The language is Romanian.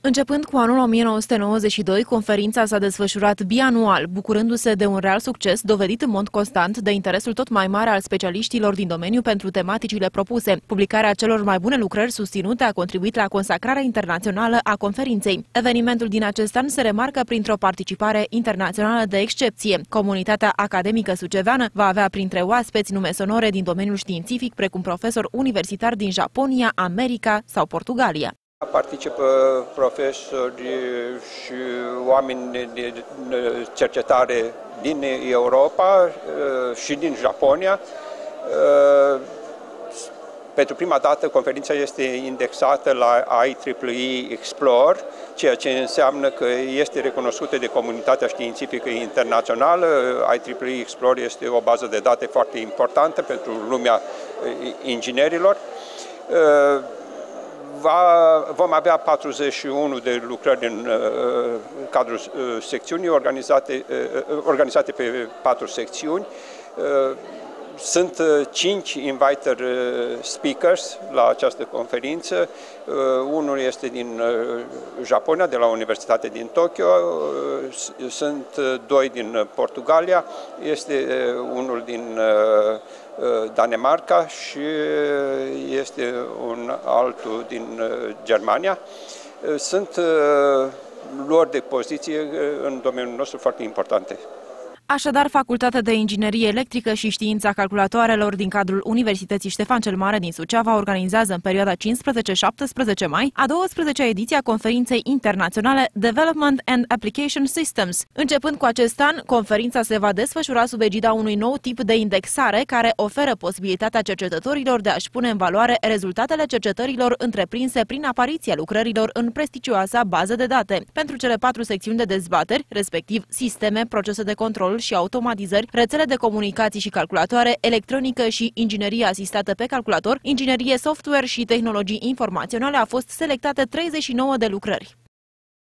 Începând cu anul 1992, conferința s-a desfășurat bianual, bucurându-se de un real succes dovedit în mod constant de interesul tot mai mare al specialiștilor din domeniu pentru tematicile propuse. Publicarea celor mai bune lucrări susținute a contribuit la consacrarea internațională a conferinței. Evenimentul din acest an se remarcă printr-o participare internațională de excepție. Comunitatea academică suceveană va avea printre oaspeți nume sonore din domeniul științific, precum profesori universitari din Japonia, America sau Portugalia. Participă profesori și oameni de cercetare din Europa și din Japonia. Pentru prima dată, conferința este indexată la IEEE Explore, ceea ce înseamnă că este recunoscută de comunitatea științifică internațională. IEEE Explore este o bază de date foarte importantă pentru lumea inginerilor. Vom avea 41 de lucrări în cadrul secțiunii, organizate pe 4 secțiuni. Sunt 5 inviter speakers la această conferință. Unul este din Japonia, de la Universitatea din Tokyo, sunt 2 din Portugalia, este unul din Danemarca și este un altul din Germania. Sunt luări de poziție în domeniul nostru foarte importante. Așadar, Facultatea de Inginerie Electrică și Știința Calculatoarelor din cadrul Universității Ștefan cel Mare din Suceava organizează în perioada 15-17 mai a 12-a ediție a conferinței internaționale Development and Application Systems. Începând cu acest an, conferința se va desfășura sub egida unui nou tip de indexare care oferă posibilitatea cercetătorilor de a-și pune în valoare rezultatele cercetărilor întreprinse prin apariția lucrărilor în prestigioasa bază de date. Pentru cele 4 secțiuni de dezbateri, respectiv sisteme, procese de control și automatizări, rețele de comunicații și calculatoare, electronică și inginerie asistată pe calculator, inginerie software și tehnologii informaționale, au fost selectate 39 de lucrări.